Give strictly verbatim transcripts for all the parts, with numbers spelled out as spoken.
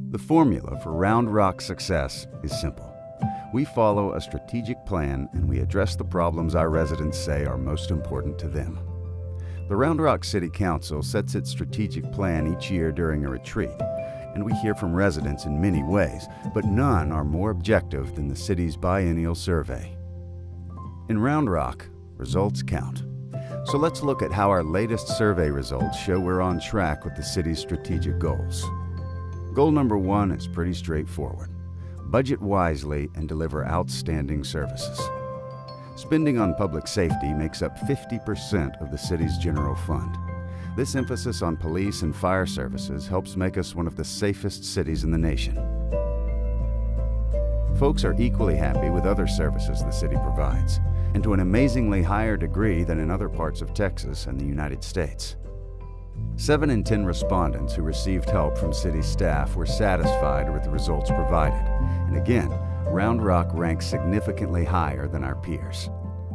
The formula for Round Rock's success is simple. We follow a strategic plan and we address the problems our residents say are most important to them. The Round Rock City Council sets its strategic plan each year during a retreat, and we hear from residents in many ways, but none are more objective than the city's biennial survey. In Round Rock, results count. So let's look at how our latest survey results show we're on track with the city's strategic goals. Goal number one is pretty straightforward. Budget wisely and deliver outstanding services. Spending on public safety makes up fifty percent of the city's general fund. This emphasis on police and fire services helps make us one of the safest cities in the nation. Folks are equally happy with other services the city provides, and to an amazingly higher degree than in other parts of Texas and the United States. Seven in ten respondents who received help from city staff were satisfied with the results provided, and again, Round Rock ranks significantly higher than our peers.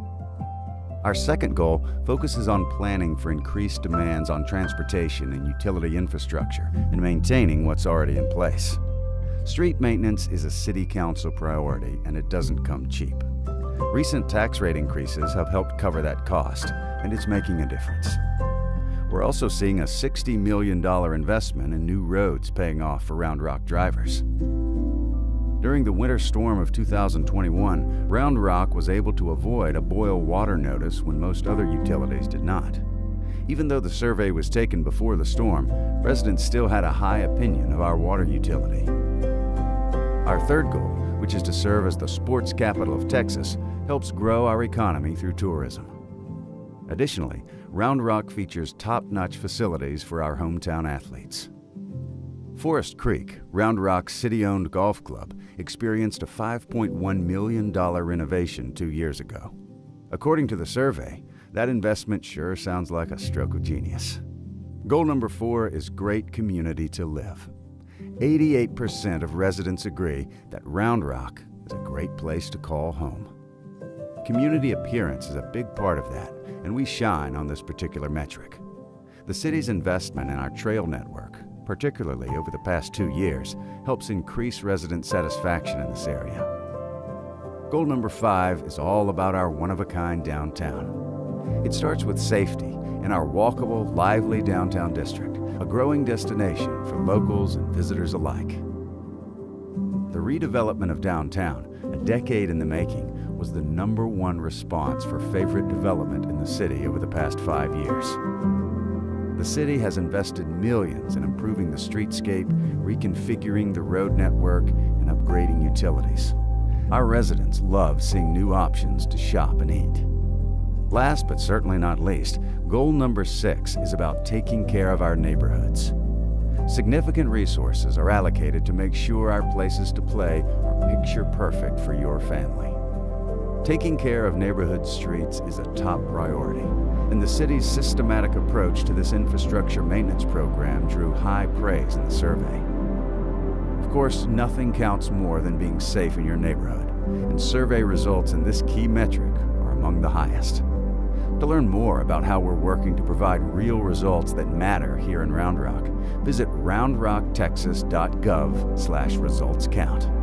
Our second goal focuses on planning for increased demands on transportation and utility infrastructure and maintaining what's already in place. Street maintenance is a city council priority, and it doesn't come cheap. Recent tax rate increases have helped cover that cost, and it's making a difference. We're also seeing a sixty million dollars investment in new roads paying off for Round Rock drivers. During the winter storm of two thousand twenty-one, Round Rock was able to avoid a boil water notice when most other utilities did not. Even though the survey was taken before the storm, residents still had a high opinion of our water utility. Our third goal, which is to serve as the sports capital of Texas, helps grow our economy through tourism. Additionally, Round Rock features top-notch facilities for our hometown athletes. Forest Creek, Round Rock's city-owned golf club, experienced a five point one million dollars renovation two years ago. According to the survey, that investment sure sounds like a stroke of genius. Goal number four is great community to live. eighty-eight percent of residents agree that Round Rock is a great place to call home. Community appearance is a big part of that, and we shine on this particular metric. The city's investment in our trail network, particularly over the past two years, helps increase resident satisfaction in this area. Goal number five is all about our one-of-a-kind downtown. It starts with safety in our walkable, lively downtown district, a growing destination for locals and visitors alike. The redevelopment of downtown, a decade in the making, was the number one response for favorite development in the city over the past five years. The city has invested millions in improving the streetscape, reconfiguring the road network, and upgrading utilities. Our residents love seeing new options to shop and eat. Last but certainly not least, goal number six is about taking care of our neighborhoods. Significant resources are allocated to make sure our places to play are picture perfect for your family. Taking care of neighborhood streets is a top priority, and the city's systematic approach to this infrastructure maintenance program drew high praise in the survey. Of course, nothing counts more than being safe in your neighborhood, and survey results in this key metric are among the highest. To learn more about how we're working to provide real results that matter here in Round Rock, visit round rock texas dot gov slash results count.